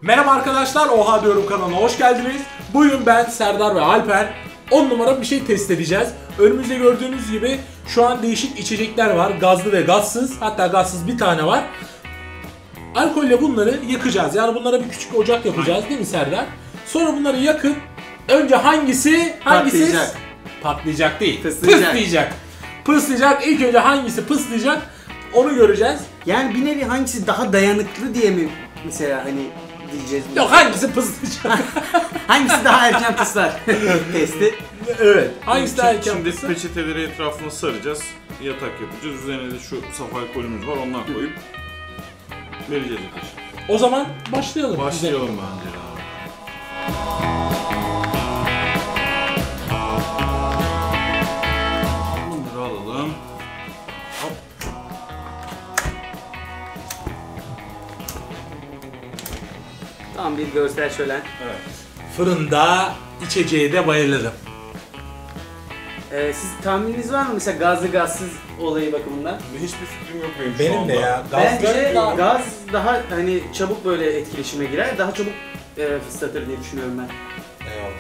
Merhaba arkadaşlar, Oha Diyorum kanalına hoş geldiniz. Bugün ben, Serdar ve Alper 10 numara bir şey test edeceğiz. Önümüzde gördüğünüz gibi şu an değişik içecekler var. Gazlı ve gazsız, hatta gazsız bir tane var. Alkolle bunları yakacağız. Yani bunlara bir küçük ocak yapacağız değil mi Serdar? Sonra bunları yakıp önce hangisi Patlayacak. Patlayacak değil. Pıslayacak. Pıslayacak. İlk önce hangisi pıslayacak onu göreceğiz. Yani bir nevi hangisi daha dayanıklı diye mi mesela hani diyeceğiz? Yok, hangisi pıslayacak? Hangisi daha erken pıslar? Testi. Evet. Hangisi daha erken Şimdi pıslar? peçeteleri etrafına saracağız. Yatak yapacağız. Üzerine de şu saf alkolümüz var. Ondan koyup vereceğiz ateşe. O zaman başlayalım. Başlayalım bence abi. Bunları alalım. Tam bir görsel şölen. Evet. Fırında içeceğe de bayılırım. Siz tahmininiz var mı mesela gazlı gazsız olayı bakımından? Hiçbir fikrim yok benim şu Benim anda. de ya. Bence Gazlı gaz daha hani çabuk böyle etkileşime girer, daha çabuk fıslatır diye düşünüyorum ben. Eyvallah.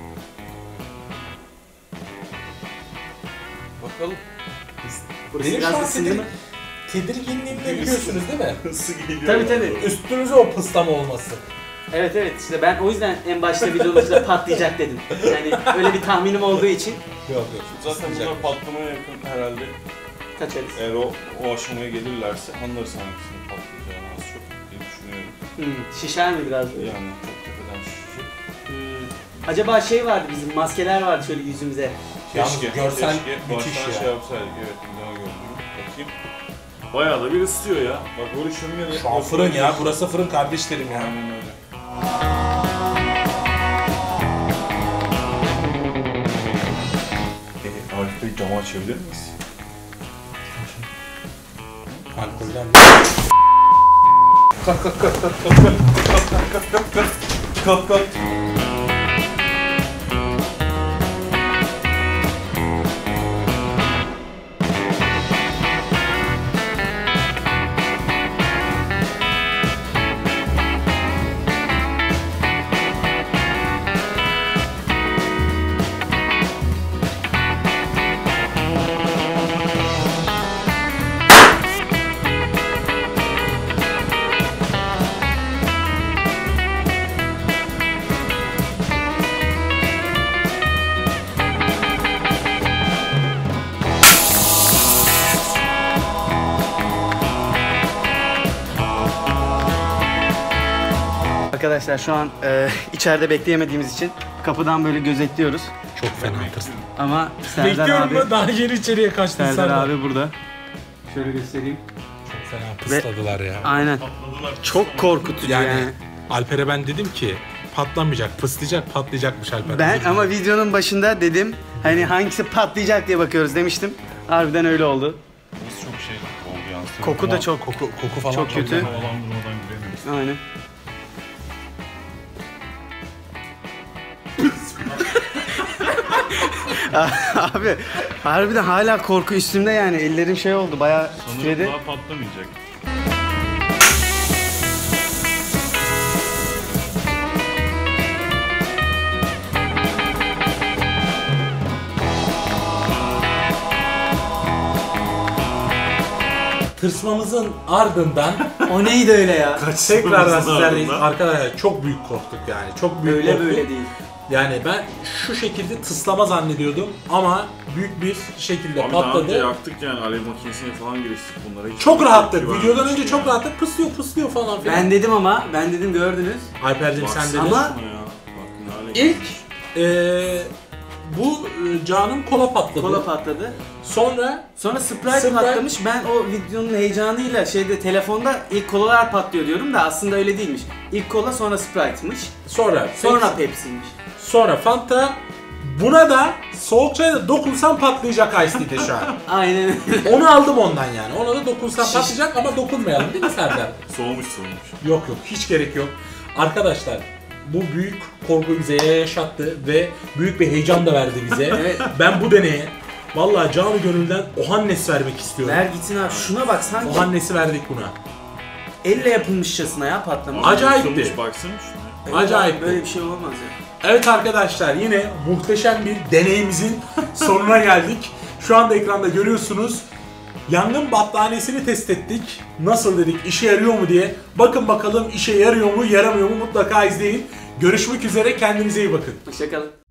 Bakalım. Burası Benim şu an gaz ısındı mı? tedirginliğimle biliyorsunuz değil mi? Nasıl geliyor? Tabii tabii. Üstünüze o pıslama olması. Evet işte ben o yüzden en başta videonun başında patlayacak dedim. Yani öyle bir tahminim olduğu için Yok. Zaten bunlar patlamaya yakın herhalde. kaçarız. Eğer o aşamaya gelirlerse anlarız hangisinin patlayacağını az çok diye düşünüyorum. Şişer mi biraz? Yani çok tepeden şişecek. Acaba şey vardı, bizim maskeler vardı şöyle yüzümüze. Yalnız görsel keşke müthiş baştan ya. şey yapsaydık, evet bir daha gördüm. Bakayım. Bayağı da bir ısıtıyor ya. Bak böyle şömine Şu an fırın ya. Burası fırın kardeşlerim ya. Aynen öyle. Arif Bey camı açabilir miyiz? Alkolden Kalk. Arkadaşlar şu an içeride bekleyemediğimiz için kapıdan böyle gözetliyoruz. çok fena tırsın. Ama Serdar Bekliyorum abi, da daha yeni içeriye kaçtın Serdar abi burada. Şöyle göstereyim. Çok fena pısladılar ya. Aynen. Patladılar. Çok korkutucu yani. Yani Alper'e ben dedim ki patlamayacak, pıslayacak, patlayacakmış Alper. Ben ama videonun başında dedim hani hangisi patlayacak diye bakıyoruz demiştim. Harbiden öyle oldu. Burası çok şey oldu yansıyor. Koku da çok koku falan çok kötü. Havalandırmadan giremeyiz. Aynen. Abi harbiden hala korku üstümde yani, ellerim şey oldu bayağı Sanırım titredi. daha patlamayacak. Tırsmamızın ardından O neydi öyle ya? tekrardan sizlerle ardından. arkadaşlar çok büyük korktuk yani. Çok büyük Öyle korktuk. böyle değil. Yani ben şu şekilde tıslama zannediyordum ama büyük bir şekilde Abi daha önce patladı. yaktık yani, alev makinesine falan giriştik bunlara. Hiç Çok rahattık. tepki Videodan vermemişti önce çok yani. rahattık. Pıslıyor falan filan. Ben dedim ama, ben dedim gördünüz. Alper'cim sen Baksana dedin. Ama- şuna ya. Bak ne hale İlk gelmiş. bu Can'ın kola patladı. Kola patladı. Sonra Sonra Sprite Sprite- patlamış. Ben o videonun heyecanıyla şeyde telefonda ilk kolalar patlıyor diyorum da aslında öyle değilmiş. İlk kola sonra Sprite'mış. sonra Pepsi'ymiş. sonra Fanta. Buna da soğuk çaya da dokunsam patlayacak Ice Tea'de şu an. Aynen. Onu aldım ondan yani. Ona da dokunsam patlayacak ama dokunmayalım değil mi Serdar? Soğumuş. Yok hiç gerek yok. Arkadaşlar bu büyük korkuyu bize yaşattı ve büyük bir heyecan da verdi bize. Evet. Ben bu deneye vallahi canı gönülden Ohannes vermek istiyorum. Ver gitsin abi, şuna bak sanki. Ohannes'i verdik buna. elle yapılmışçasına ya patlamış. Acayipti. Yıkılmış, baksana şuna. Acayip. Böyle bir şey olamaz ya. Evet arkadaşlar, yine muhteşem bir deneyimizin sonuna geldik. Şu anda ekranda görüyorsunuz. Yangın battaniyesini test ettik. Nasıl dedik, işe yarıyor mu diye. Bakın bakalım işe yarıyor mu, yaramıyor mu, mutlaka izleyin. Görüşmek üzere, kendinize iyi bakın. Hoşçakalın.